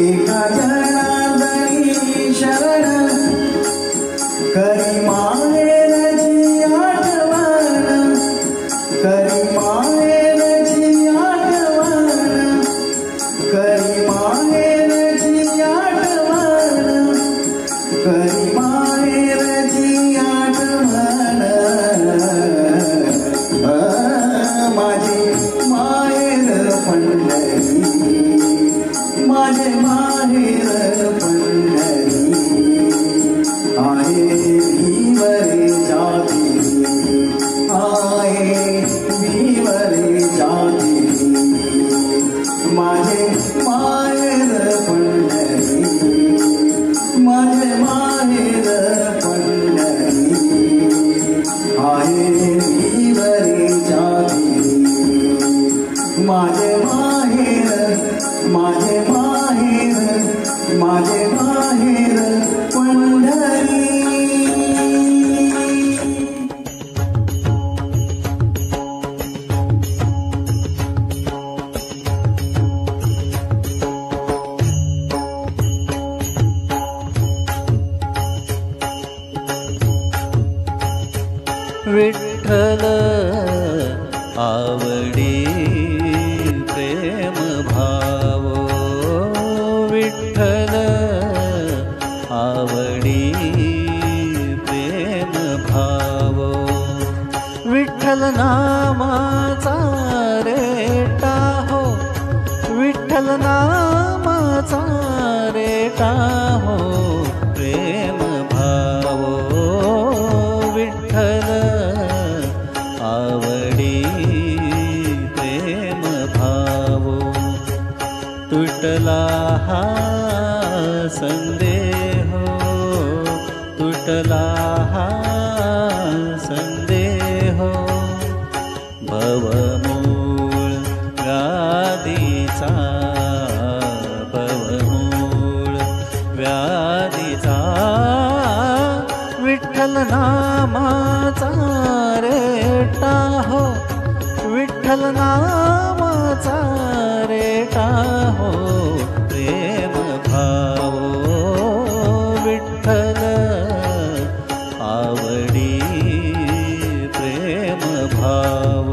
विठा जनार्दनी शरण करी माहेरची आठवण करी माहेरची आठवण करी माहेरची आठवण करी माहेरची आठवण माझी माहेर पंढरी माझे माहेर पंढरी आहे विवरे जाती आहे विवरे जाती माझे माहेर पंढरी माझे माहेर पंढरी आहे विवरे जाती माझे माहेर माझे माहेर माझे माहेर पंढरी विठ्ठल आवडी प्रेम भाव विठ्ठल आवडी प्रेम भाव विठ्ठल नामाचा रेटा हो विठ्ठल नामाचा रेटा हो प्रेम भाव विठ्ठल आवडी प्रेम भाव तुटला हा संदेह तुटला हा संदेह भवमूळ व्याधीचा भवमूळ व्याधीचा विठ्ठल नामाचा रेटा हो विठ्ठल नामाचा रेटा हो प्रेम भाव विठ्ठल आवडी प्रेम भाव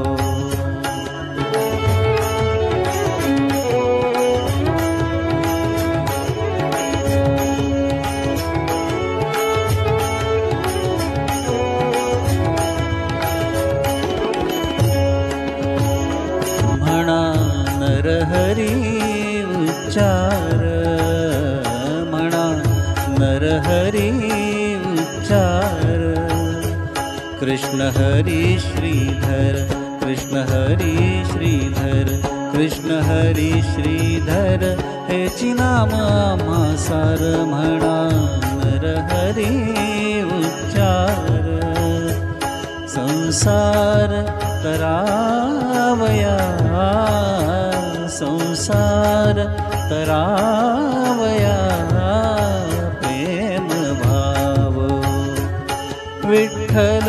नरहरी उच्चार म्हणा नरहरी उच्चार कृष्ण हरी श्रीधर कृष्ण हरी श्रीधर कृष्ण हरी श्रीधर हेची नाम आम्हासार म्हणा नरहरी उच्चार संसार तरावया संसार तरावया प्रेम भाव विठ्ठल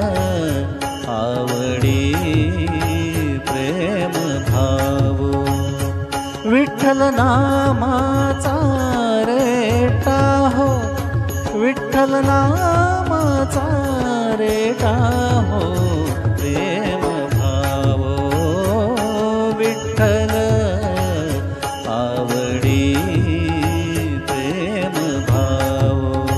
आवडी प्रेम भाव विठ्ठल नामाचा रेटा हो विठ्ठल नामाचा रेटा हो प्रेम भाव विठ्ठल आवडी प्रेम भाव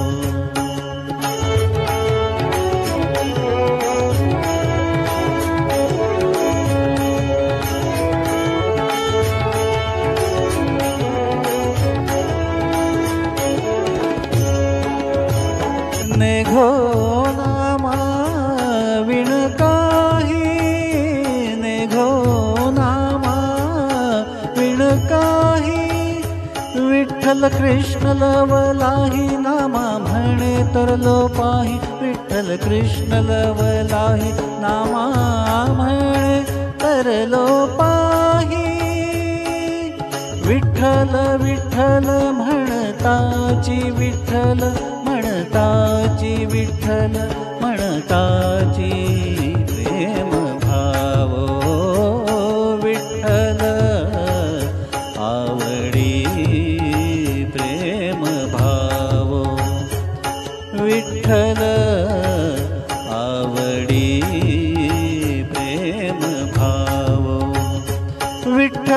नेघो नामा विण काही नेघो नामा विण काही विठ्ठल कृष्ण लवलाही नामा म्हणे तर लोपाही विठ्ठल कृष्ण लवलाही नामा म्हणे तर लोपाही विठ्ठल विठ्ठल म्हणताची विठ्ठल म्हणताची विठ्ठल म्हणताची प्रेम भाव विठ्ठल आवडी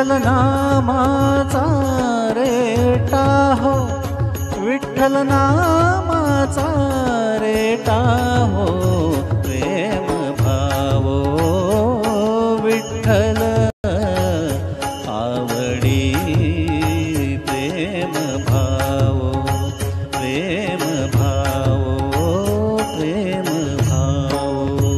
विठ्ठल नामाचा रेटा हो, विठ्ठल नामाचा रेटा हो, प्रेम भावो विठ्ठल आवडी, प्रेम भावो, प्रेम भावो, प्रेम भावो.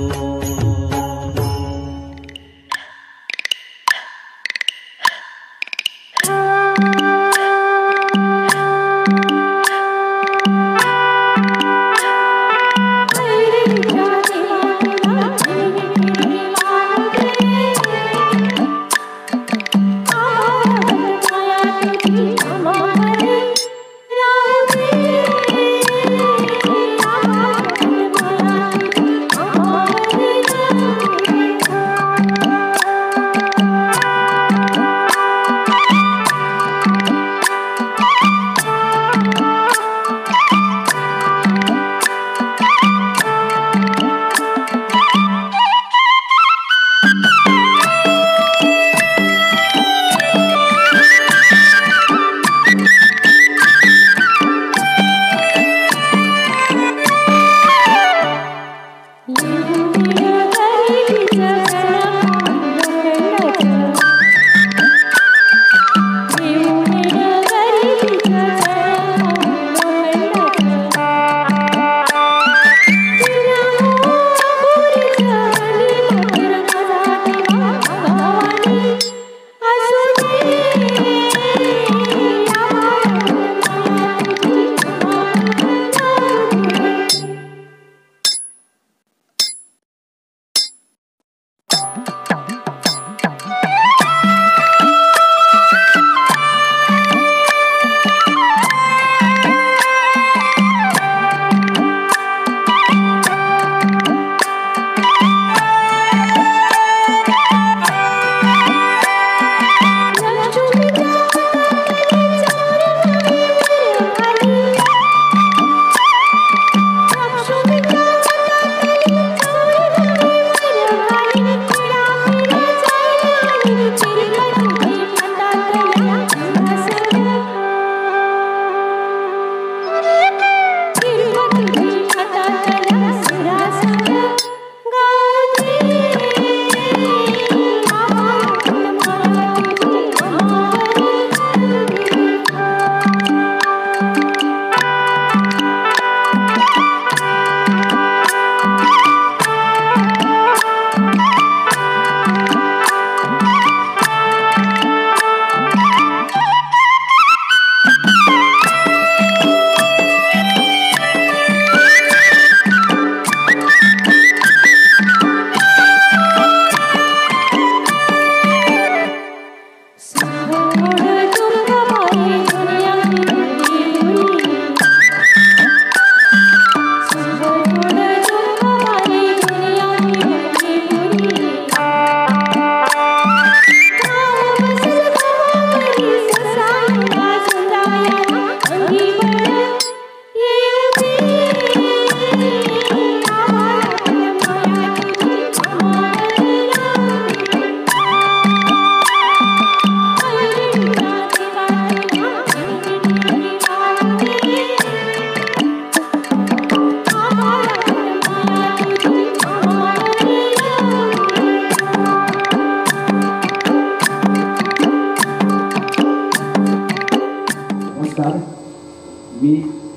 मी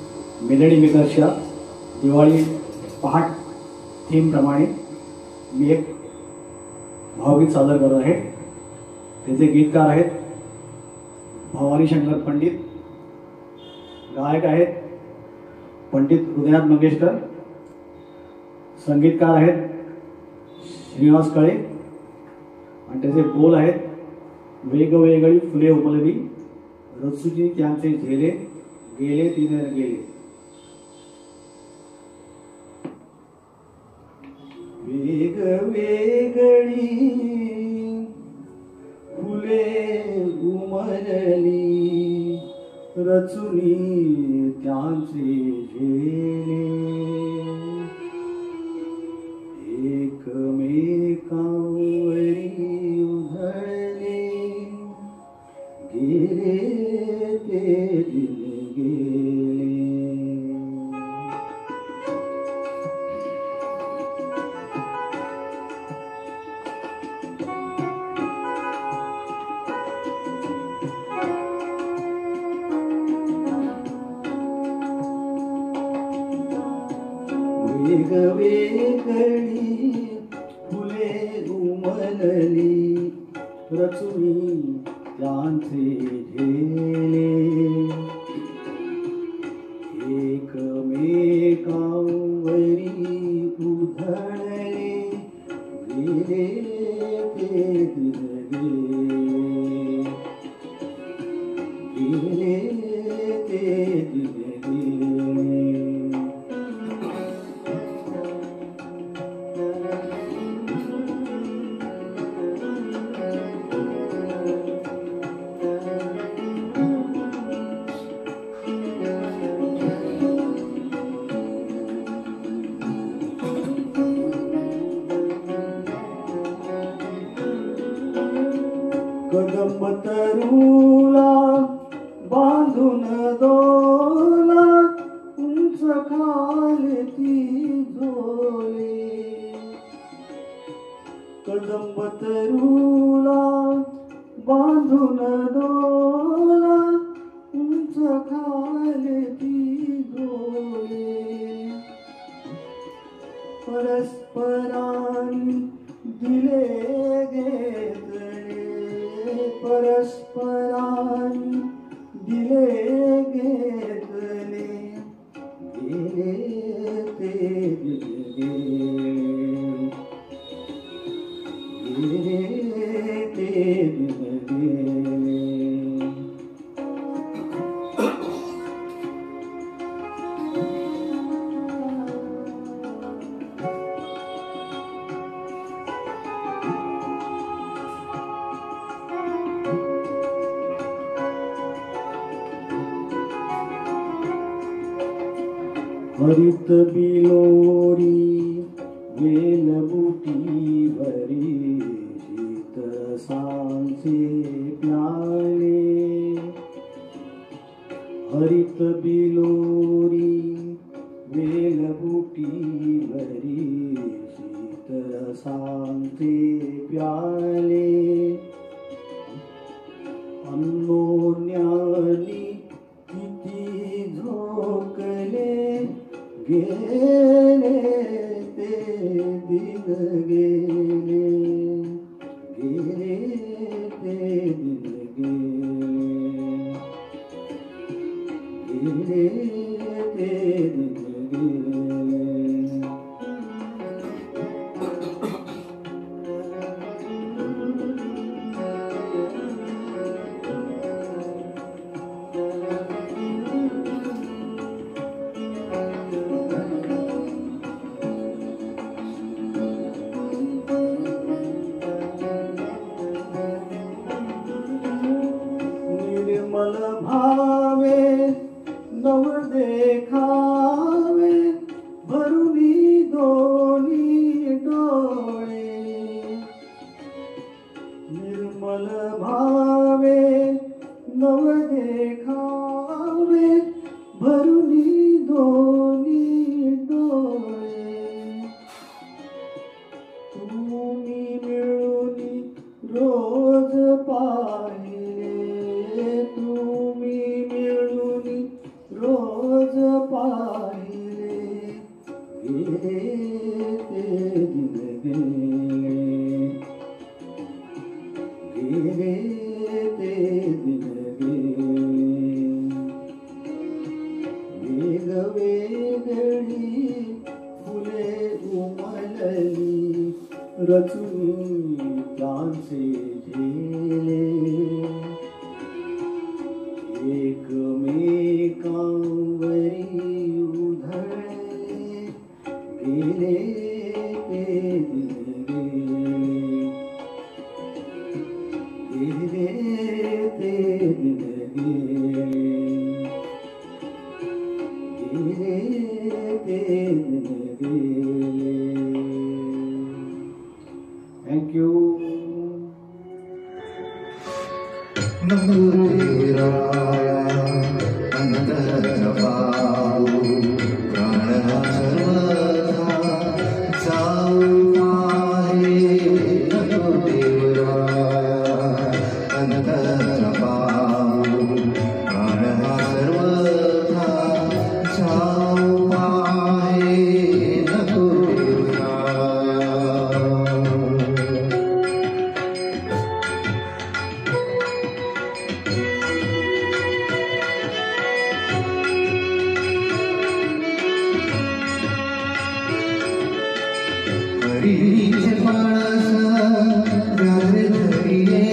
मेलडी मेकर्सच्या दिवाळी पहाट थीमप्रमाणे मी एक भावगीत सादर करत आहे. त्याचे गीतकार आहेत भवानी शंकर पंडित, गायक आहेत पंडित हृदयात मंगेशकर, संगीतकार आहेत श्रीनिवास कळे आणि त्याचे बोल आहेत वेगवेगळी फुले उपलली रचुजी त्यांचे झेले गेले तिने गेले. वेगवेगळी फुले उमलली रचुनी त्यांचे झेले एकमेकांवरी उधळले गेले ते दिन गेले. वेगवेगळी फुले उमलली रचुनी त्यांचे झेले. एकमेकांवरी उधळले गेले ते दिन गेले. गेले ते दिन गेले. कदंब तरुला बांधून दोला उंच खालती झोले. कदंब तरुला बांधून दोला उंच खालती झोले. परस्परांनी दिले घेतले परस्परांनी दिले घेतले गेले ते दिन गेले. गेले ते दिन गेले. हरित बिलोरी वेलबुटीवरी शीत सांचे प्याले. हरित बिलोरी वेलबुटीवरी शीत सांचे प्याले. अन्योन्यानी किती झोकले गेले ते दिन गेले. गेले ते दिन गेले. गेले ते दिन गेले. निर्मल भावे नव देखावे भरुनी दोनी डोळे. निर्मल भावे नव देखावे भरुनी दोनी डोळे. तुम्ही मिळूनी रोज पाहिले तुम्ही मिळूनी रोज पाहिले गेले ते दिन गेले. गेले ते दिन गेले. वेगवेगळी फुले उमलली रचुनी त्यांचे झेले. एकमेकांवरी उधळले गेले ते दिन गेले. गेले ते दिन गेले. गेले ते दिन गेले. थँक्यू. नकुराया अंतर पाहू प्राण सर्वथा जाऊ माहे नकुराया अंतर पाहू प्राण सर्वथा जाऊ माहे नकुराया हरीचे माणस राधे धरिये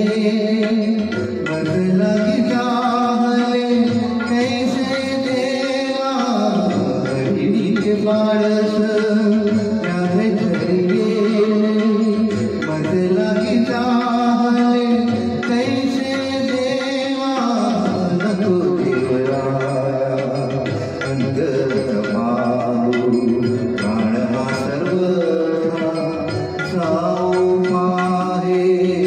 बदला की चाहले कैसे देवा हरीचे माणस राधे धरिये बदला की चाहले कैसे देवा नको देवराया अंतर पाहू प्राण सर्वथा जाऊ माहे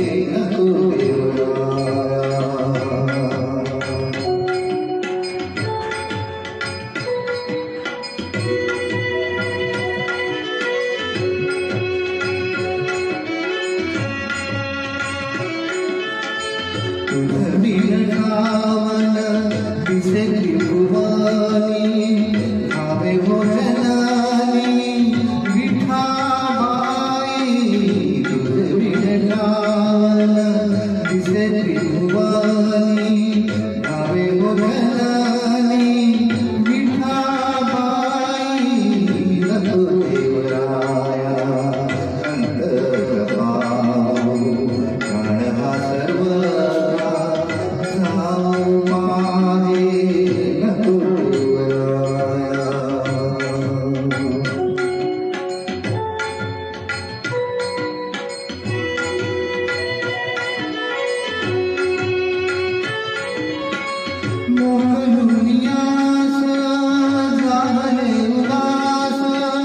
नकुराया ठावन दिसे त्रिभुवनी भावे भोजनानी विठाबाई ठावन दिसे त्रिभुवनी भावे भोजनानी विठाबाई नको देवराया अंतर पाहू प्राण सर्वथा जाऊ माहे नकुराया मोहनुनियास जाहले उदास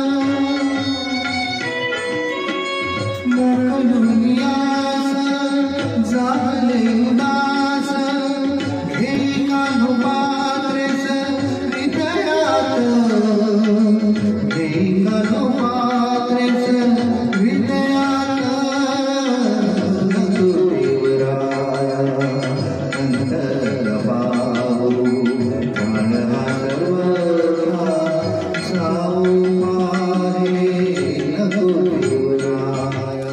मोहनुनियास जाहले उदास घेई कान्होपात्रेस हृदयात घेई कान्होपात्रेस हृदयात नको देवराया अंतर पाहू प्राण सर्वथा जाऊ माहे नको देवराया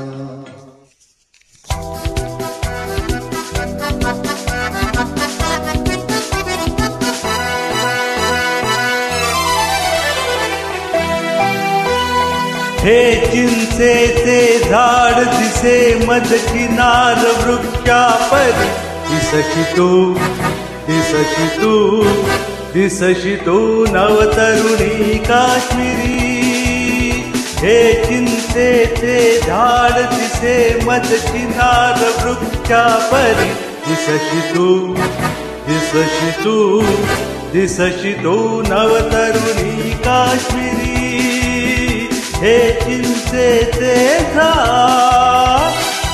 हे चिंचेचे झाड दिसे मध किनार वृक्षापरी दिसशी तू दिसशी तू दिसशी तू नवतरुणी काश्मीरी हे चिंचेचे झाड दिसे मध किनार वृक्षापरी दिसशी तू दिसशी तू दिसशी तू नवतरुणी काश्मीरी हे चिंचेचे झाड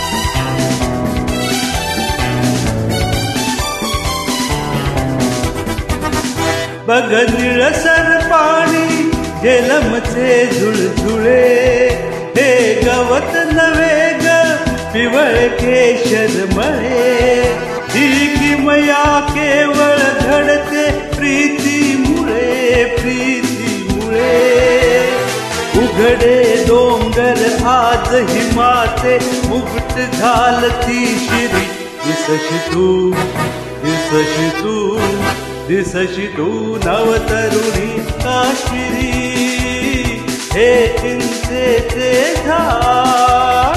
बघ निळसर पाणी झेलमचे झुळझुळे हे गवत नवे ग पिवळ केशरमळे ही किमया केवळ घडते प्रीतीमुळे प्रीतीमुळे उघडे डोंगर आज हिमाचे मुकुट घालती शिरी दिसशी तू दिसशी तू दिसशी तू नवतरुणी काश्मीरी हे चिंचेचे झाड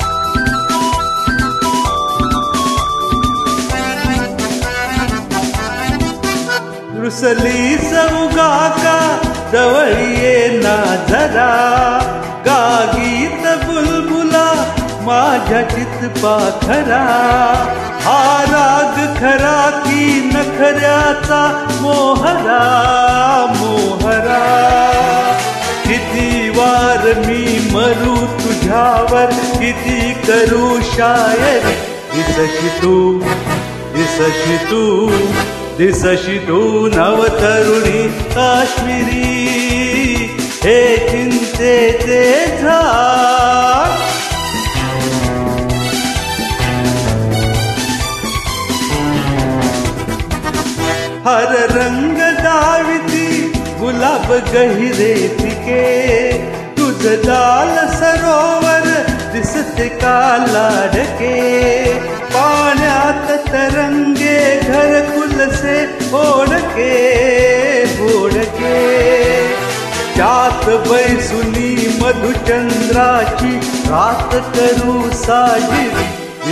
रुसली सौगा का जवळ ये ना जरा गागीत बुलबुला माझ्या चितपाखरा हा राग खरा की नखऱ्याचा मोहरा मोहरा किती वार मी मरू तुझ्यावर किती करू शायरी दिसशी तू दिसशी तू नवतरुणी काश्मीरी हे चिंतेचे झाड हर रंग दाविती गुलाब गहिरे पिके तुझ दाल सरोवर दिसते का लाडके पाण्यात तरंगे घरकुल से ओढके ओढके त्यात बैसुनी मधुचंद्राची रात करू साजिरी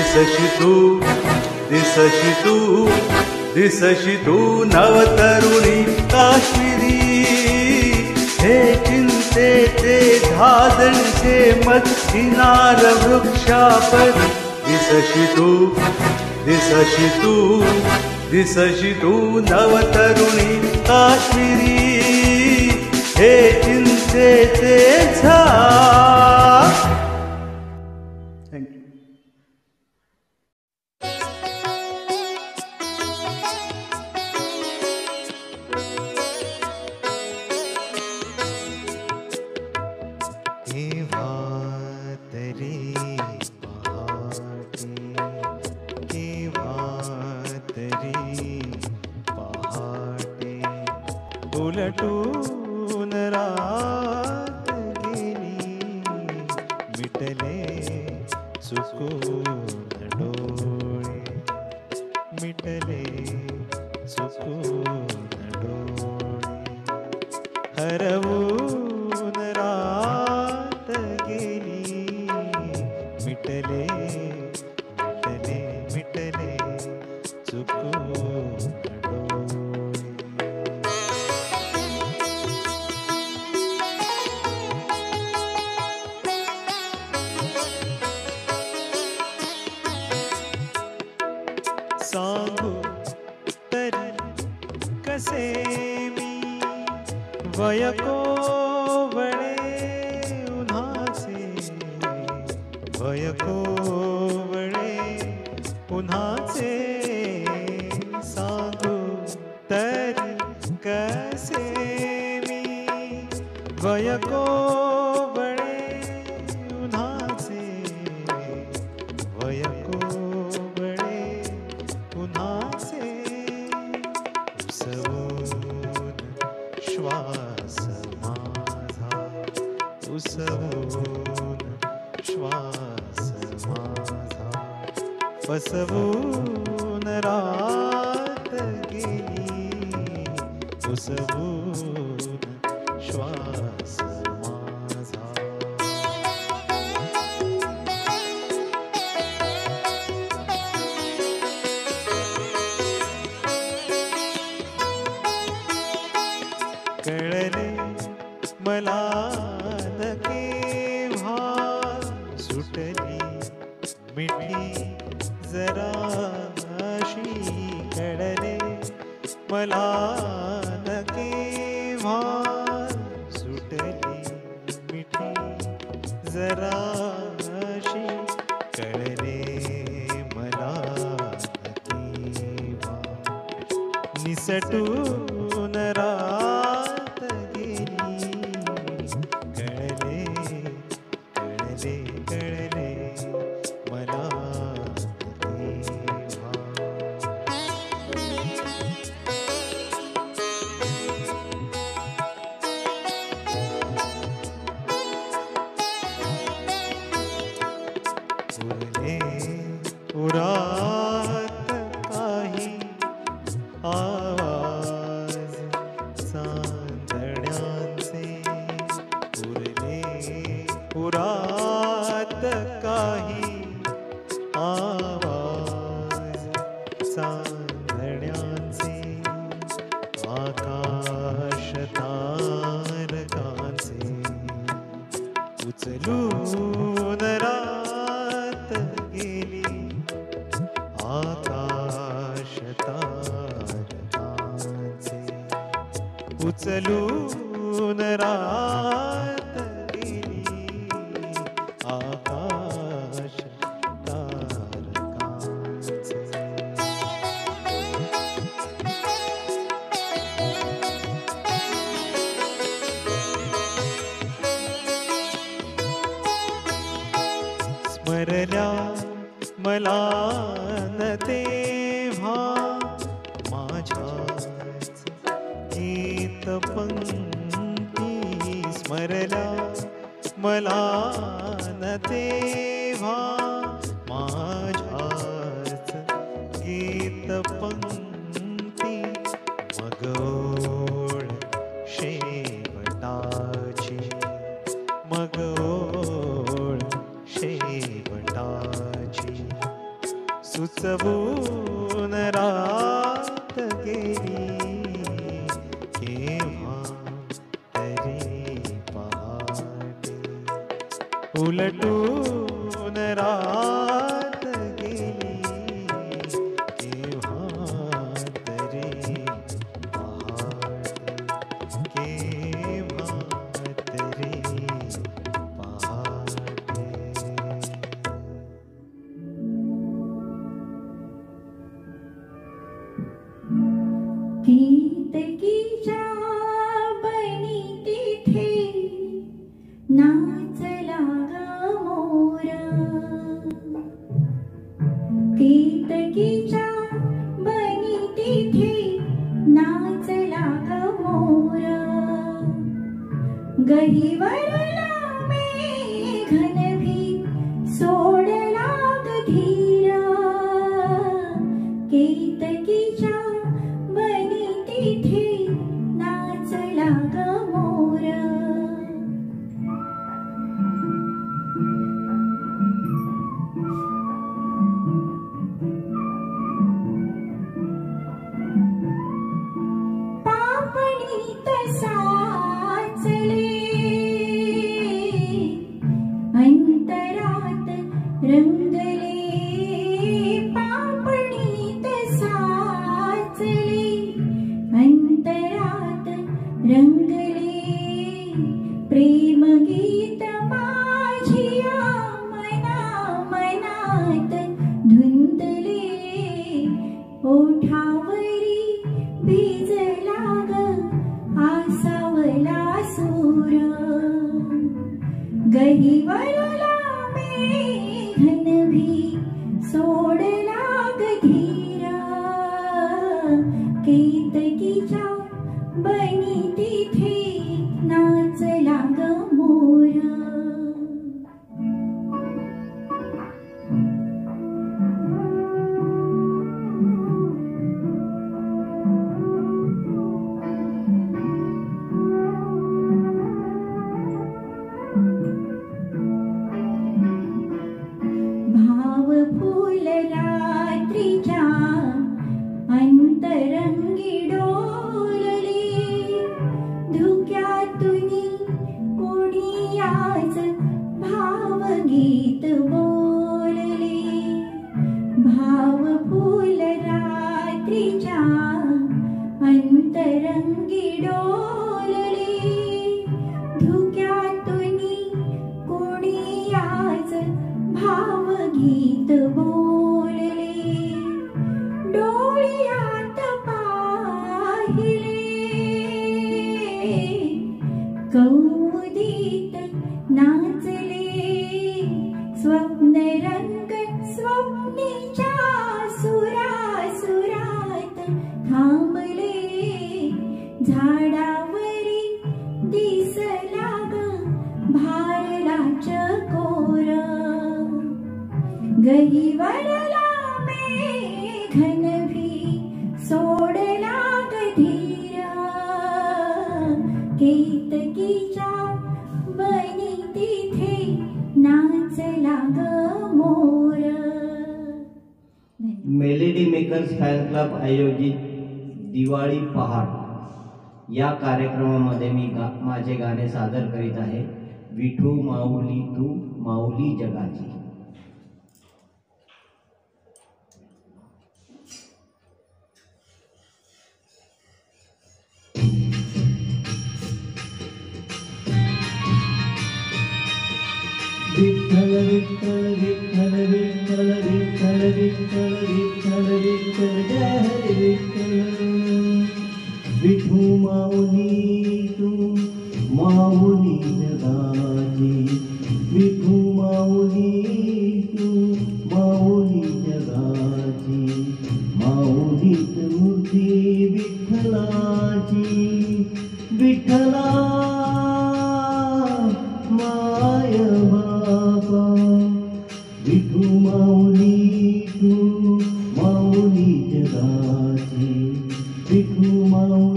दिसशी तू नवतरुणी काश्मीरी हे चिंतेचे धादणचे मच्छिनार वृक्षापरी दिसशी तू नवतरुणी काश्मीरी हे चिंतेचे झाड. थँक्यू. उलटून रात गेली मिटले चुकून डोळे मिटले चुकून डोळे हरवून रात गेली मिटले मिटले मिटले चुकून सांगू तरी कसे मी वय कोवळे उन्हाचे वय कोवळे उन्हाचे सांगू तरी कसे मी वय कोवळे उन्हाचे वय कोवळे उन्हाचे उसवून श्वास माझा उसवून श्वास माझा फसवून रात गेली उसवून श्वास माझा कळले मला न केव्हा सुटली मिठी जराशी कळले मला न केव्हा सुटली मिठी जराशी कळले मला न केव्हा निसटून रात गेली कळले कळले कळले मला तेव्हा उरले उरात काही आवाज चांदण्यांचे उरले उरात काही आवाज चांदण्यांचे आकाश तारकांचे उचलून रात गेली आकाश तारकांचे उचलून रात गेली आकाश तारकांचे मला न तेव्हा माझ्याच गीत पंक्ती मग ओळ शेवटाची मग ओळ शेवटाची सुचवून रात गेली केव्हा तरी पहाटे उलटून रात गेली केव्हा तरी पहाटे केव्हा तरी पहाटे कीतकीच्या बनी तिथे नाचला ग मोरा कीतकीच्या बनी तिथे नाचला ग मोरा गहिवरला मेघनभी सोडला ग धीरा कीतकीच्या बनी तिथे नाचला ग मोरा पापणीत साचले अंतरात रंगले पापणीत साचले अंतरात रंगले प्रेम गीत माझिया मना मनात धुंदले ओठावरी भिजला ग आसावला सूर गहिवरला मेघनभी सोडला ग धीरा केतकीच्या बनी तिथे नाचला ग मोरा भाव फूल रात्रीच्या अंतरंगी डोलले धुक्यातुनी कोणी आज भावगीत बोलले भाव फूल रात्रीच्या अंतरंगी डोलले धुक्यातुनी कोणी आज भावगीत बोलले डोळ्यात पाहिले कौमुदीत नाचले स्वप्नरंग स्वप्नीच्या सुरासुरात थांबले झाडावरी दिसला ग भारलाच कोर गहिवरला मेघनभी सोडला ग धीरा केतकीच्या बनी तिथे नाचला ग मोर मेलेडी मेकर्स फॅन क्लब आयोजित दिवाळी पहाट या कार्यक्रमामध्ये मी माझे गाणे सादर करीत आहे विठू माऊली तू माऊली जगाची विठ्ठल विठ्ठल विठ्ठल विठ्ठल विठ्ठल विठ्ठल विठ्ठल विठ्ठल जय हरी विठ्ठल विठू माऊली तू माऊली जगाची विठू माऊली तू माऊली जगाची माऊलीत मूर्ती विठ्ठलाची विठ्ठला माय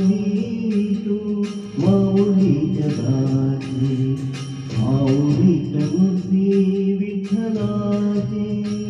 माऊली तू माऊली जगाची माऊलीच मूर्ती विठ्ठलाची.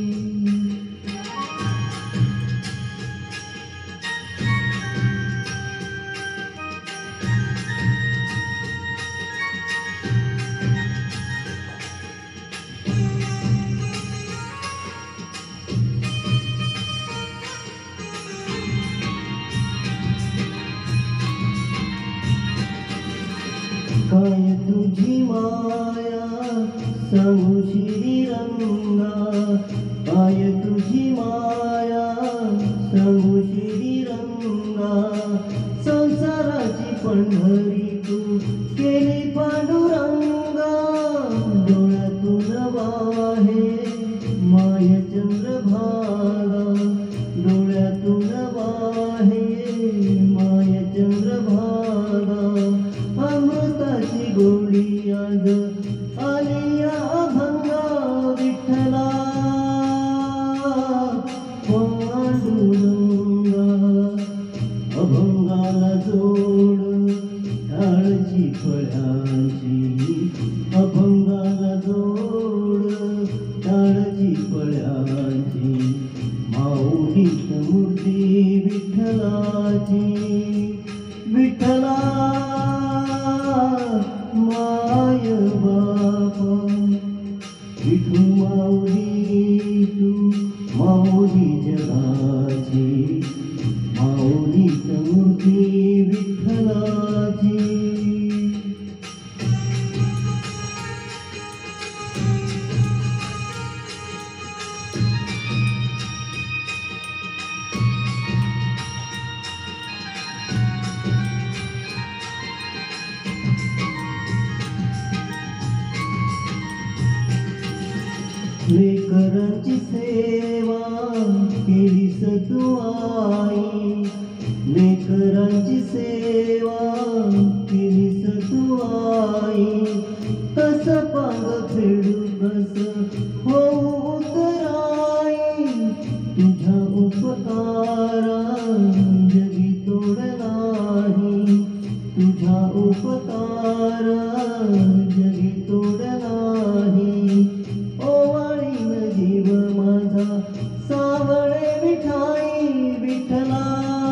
काय तुझी माया सांगू श्रीरंगा, काय तुझी माया सांगू श्रीरंगा. संसाराची पंढरी तू केली पांडुरंगा, डोळ्यातून वाहे माय चंद्रभागा, डोळ्यातून वाहे माय चंद्रभागा. अमृताची गोडी आज आली अभंगा विठ्ठला पांडुरंगा. अभंगाला जोड टाळची फळांची, अभंगाला जोड टाळची फळांची. माऊलीच मूर्ती विठ्ठलाची विठ्ठला माय बापा. विठू माऊली तू माऊली जगाची माऊलीच मूर्ती विठ्ठलाची. लेकरांची सेवा केलीस तू आई, लेकरांची सेवा केलीस तू आई. कस पांग फेडू कस होऊ उतराई, तुझ्या उपकारा जगी तोड नाही, तुझ्या उपकारा जगी तोड नाही. ओवाळीन जीव माझा सावळे विठाई विठ्ठला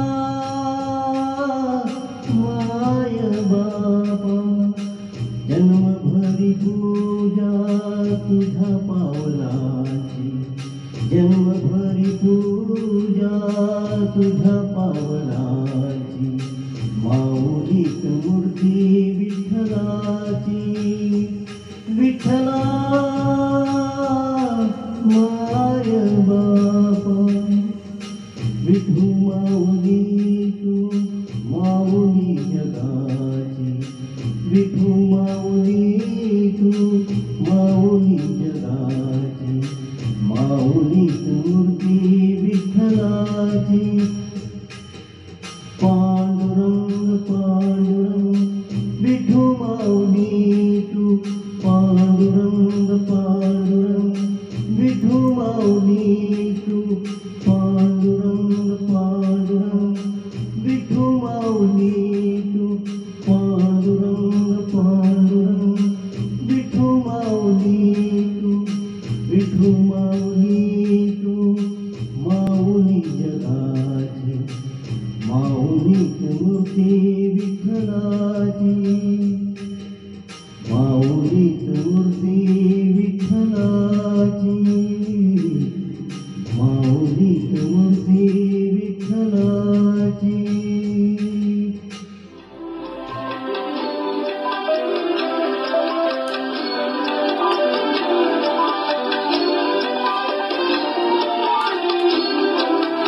माय बापा. जन्मभरी पूजा तुझ्या पावलाची, जन्मभरी पूजा तुझ्या पावलाची. माऊलीच मूर्ती विठ्ठलाची विठ्ठला माय बापा. विठू माऊली तू माऊली जगाची, विठू माऊली तू माऊली जगाची माऊलीच मूर्ती विठ्ठलाची. पांडुरंग पांडुरंग विठू माऊली तू पांडुरंग पांडुरंग विठू माऊली तू पांडुरंग पांडुरंग विठू माऊली तू पांडुरंग पांडुरंग विठू माऊली तू विठू माऊली तू माऊली जगाची माऊलीच मूर्ती विठ्ठलाची माऊलीच मूर्ती विठ्ठलाची माऊलीच मूर्ती विठ्ठलाची.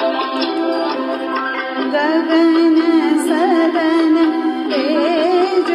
गगन सदन हे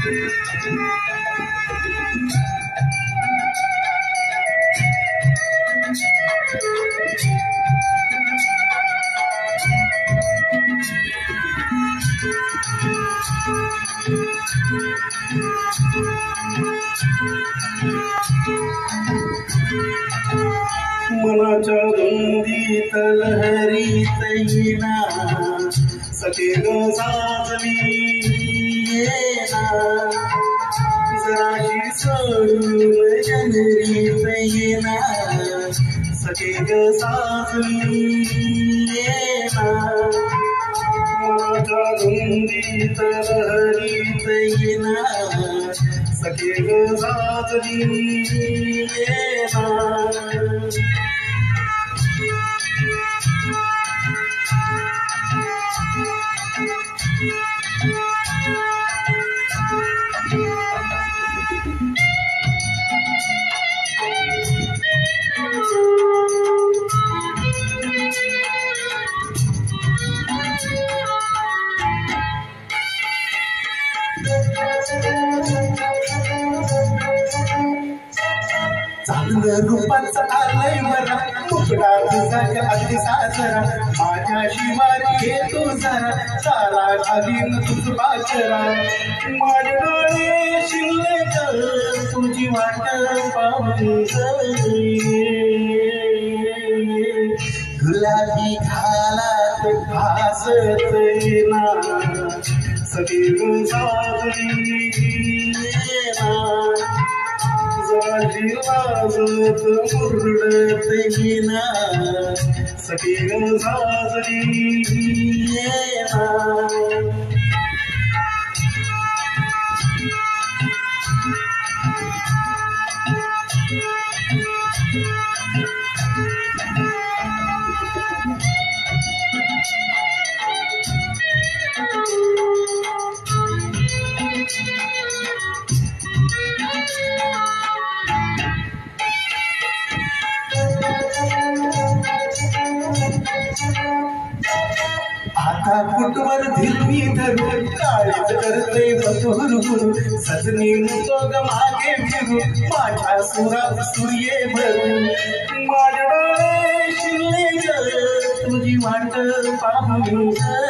मनाच्या रुंदीत लहरीत येना सखे ग साजली येना जराशी सोडून जनरीत येना सखे ग साजली येना मनाच्या रुंदीत लहरीत येना सखे ग साजली येना चांगलं रूपाचा आलय बरा मुकडा तुझा अगदी साजरा माझ्या शिवारी येतो जरा सारा घालीन तुझ बाजरा माझे डोळे शिरले तर तुझी वाट पाहून गुलाबी घालात भासत येना सगळी साजरी येना जाजी वाजत मुरडत येना सखी ग साजरी येना आता कुटवर धिरवी धरून काळीच करते बसुरगुरु सजनी मुतोग मागे फिरू माझ्या सुरात सूर्ये भरून माझ्या डोळे शिरले ग तुझी वाट पाहून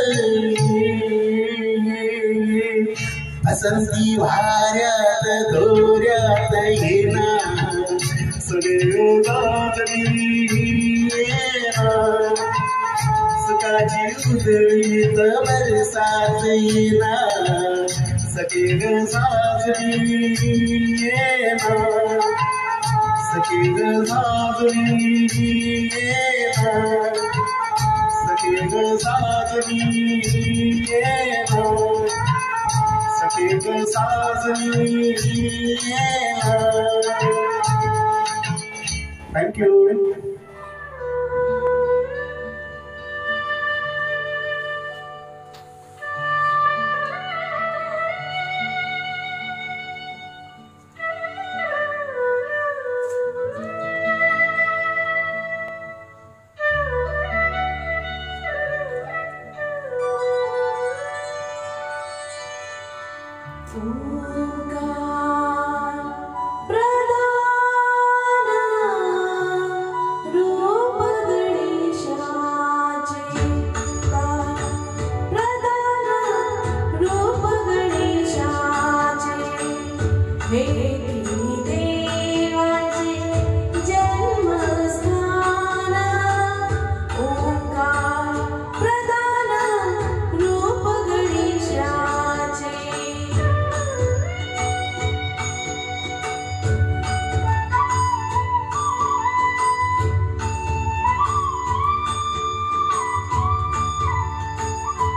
असंती वाऱ्यात दोऱ्यात येना सगळे गाजली येना सुखाची उधळीत बरसात येना सखी ग साजरी येना सखी ग साजरी येना सखी ग साजरी येना सखी ग साजरी येना. Thank you.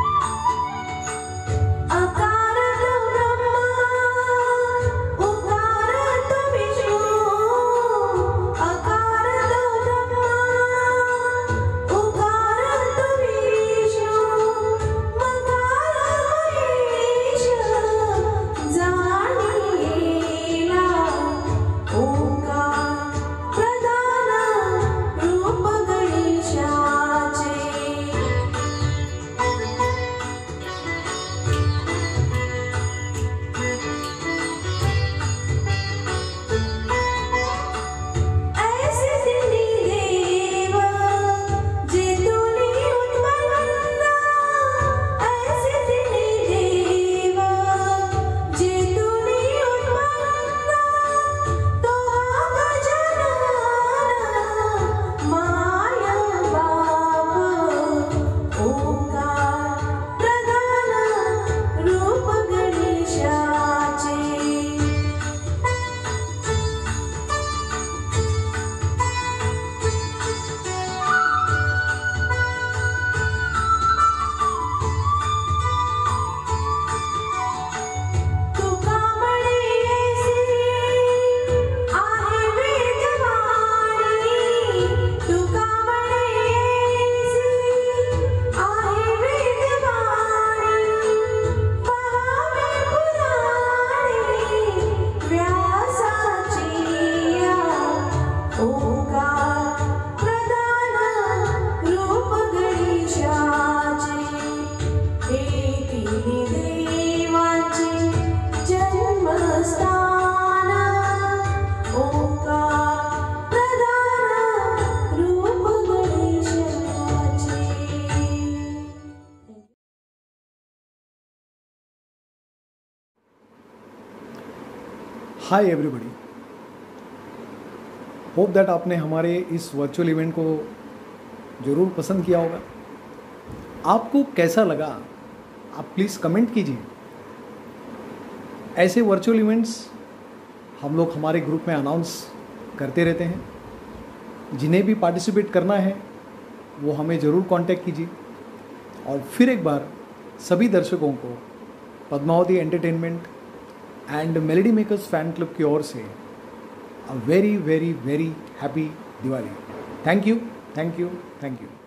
Akar Brahma hi everybody, hope that आपने हमारे इस वर्चुअल इवेंट को ज़रूर पसंद किया होगा। आपको कैसा लगा आप प्लीज़ कमेंट कीजिए। ऐसे वर्चुअल इवेंट्स हम लोग हमारे ग्रुप में अनाउंस करते रहते हैं। जिन्हें भी पार्टिसिपेट करना है वो हमें ज़रूर कांटेक्ट कीजिए। और फिर एक बार सभी दर्शकों को Padmavati entertainment and melody makers fan club की ओर से a very very very happy Diwali. Thank you, thank you, thank you.